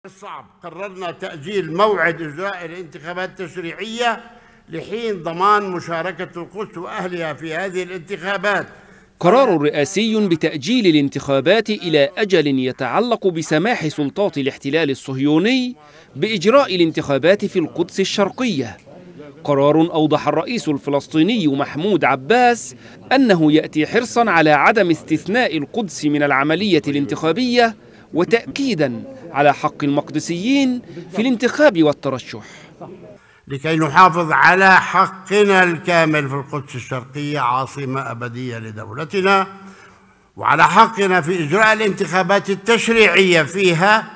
الصعب قررنا تأجيل موعد إجراء الانتخابات التشريعية لحين ضمان مشاركة القدس وأهلها في هذه الانتخابات. قرار رئاسي بتأجيل الانتخابات إلى أجل يتعلق بسماح سلطات الاحتلال الصهيوني بإجراء الانتخابات في القدس الشرقية. قرار أوضح الرئيس الفلسطيني محمود عباس أنه يأتي حرصاً على عدم استثناء القدس من العملية الانتخابية، وتأكيداً على حق المقدسيين في الانتخاب والترشح، لكي نحافظ على حقنا الكامل في القدس الشرقية عاصمة أبدية لدولتنا، وعلى حقنا في إجراء الانتخابات التشريعية فيها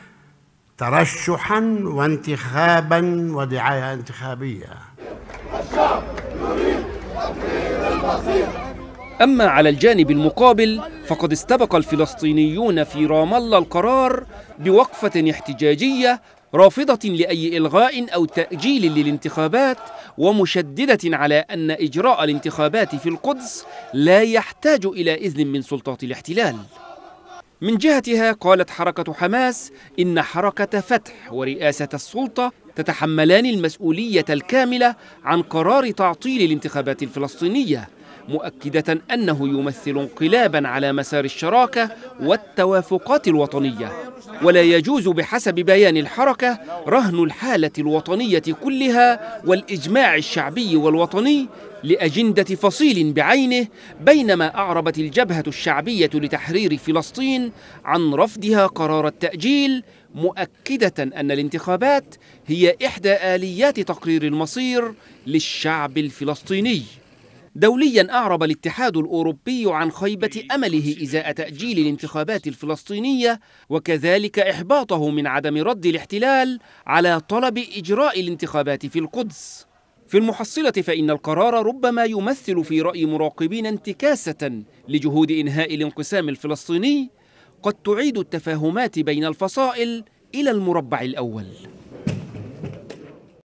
ترشحا وانتخابا ودعاية انتخابية. الشعب يريد تغيير المصير. أما على الجانب المقابل فقد استبق الفلسطينيون في رام الله القرار بوقفة احتجاجية رافضة لأي إلغاء أو تأجيل للانتخابات، ومشددة على أن إجراء الانتخابات في القدس لا يحتاج إلى إذن من سلطات الاحتلال. من جهتها قالت حركة حماس إن حركة فتح ورئاسة السلطة تتحملان المسؤولية الكاملة عن قرار تعطيل الانتخابات الفلسطينية، مؤكدة أنه يمثل انقلابا على مسار الشراكة والتوافقات الوطنية، ولا يجوز بحسب بيان الحركة رهن الحالة الوطنية كلها والإجماع الشعبي والوطني لأجندة فصيل بعينه، بينما أعربت الجبهة الشعبية لتحرير فلسطين عن رفضها قرار التأجيل، مؤكدة أن الانتخابات هي إحدى آليات تقرير المصير للشعب الفلسطيني. دولياً أعرب الاتحاد الأوروبي عن خيبة أمله إزاء تأجيل الانتخابات الفلسطينية، وكذلك إحباطه من عدم رد الاحتلال على طلب إجراء الانتخابات في القدس. في المحصلة فإن القرار ربما يمثل في رأي مراقبين انتكاسة لجهود إنهاء الانقسام الفلسطيني، قد تعيد التفاهمات بين الفصائل إلى المربع الأول.